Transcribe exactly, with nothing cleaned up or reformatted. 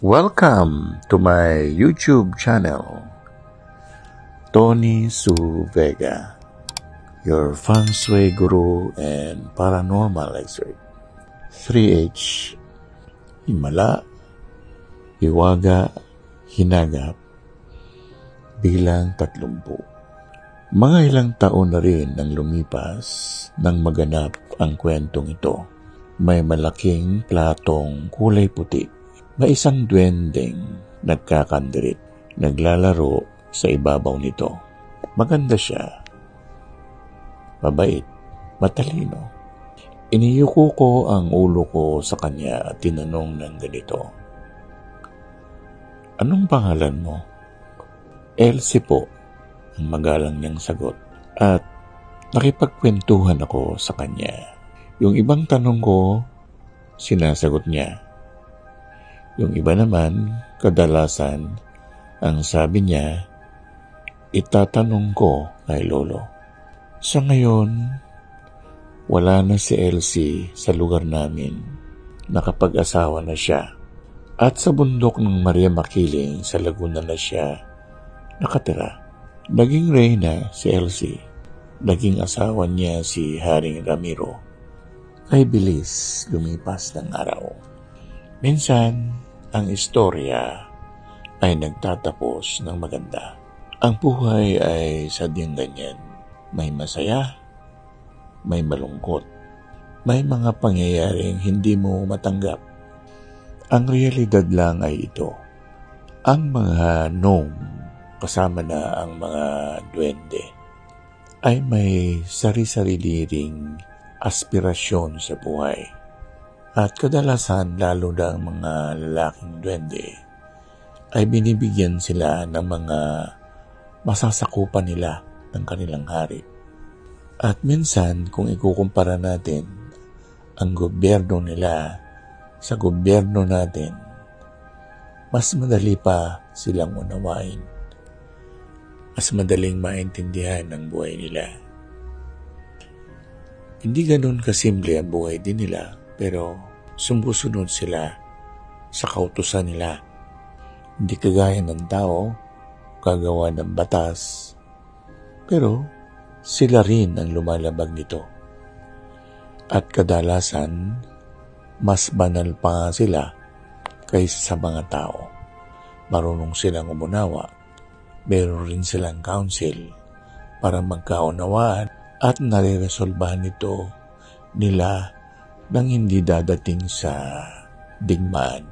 Welcome to my YouTube channel, Tony Su Vega, your feng shui guru and paranormal expert. three H, Himala, Hiwaga, Hinagap, bilang tatlumpu. Mga ilang taon na rin ang lumipas nang maganap ang kwentong ito. May malaking platong kulay puti. May isang duwendeng nagkakandirit, naglalaro sa ibabaw nito. Maganda siya, mabait, matalino. Iniyuko ko ang ulo ko sa kanya at tinanong ng ganito, "Anong pangalan mo?" "Elsie po," ang magalang niyang sagot. At nakipagkwentuhan ako sa kanya. Yung ibang tanong ko, sinasagot niya. Yung iba naman, kadalasan, ang sabi niya, itatanong ko kay Lolo. Sa ngayon, wala na si Elsie sa lugar namin. Nakapag-asawa na siya. At sa bundok ng Maria Makiling sa Laguna na siya nakatira. Naging reyna si Elsie. Naging asawa niya si Haring Ramiro. Kay bilis lumipas ng araw. Minsan, ang istorya ay nagtatapos ng maganda. Ang buhay ay sadyang ganyan. May masaya, may malungkot, may mga pangyayaring hindi mo matanggap. Ang realidad lang ay ito. Ang mga gnome, kasama na ang mga duwende, ay may sari-sarili ring aspirasyon sa buhay. At kadalasan, lalo na ang mga lalaking duwende, ay binibigyan sila ng mga masasakupan nila ng kanilang hari. At minsan, kung ikukumpara natin ang gobyerno nila sa gobyerno natin, mas madali pa silang unawain. Mas madaling maintindihan ang buhay nila. Hindi ganun kasimple ang buhay din nila, pero sumusunod sila sa kautusan nila. Hindi kagaya ng tao, gagawa ng batas, pero sila rin ang lumalabag nito. At kadalasan, mas banal pa nga sila kaysa sa mga tao. Marunong silang umunawa, meron rin silang counsel para magkaunawaan at nare-resolbahan nito nila nang hindi dadating sa digmaan.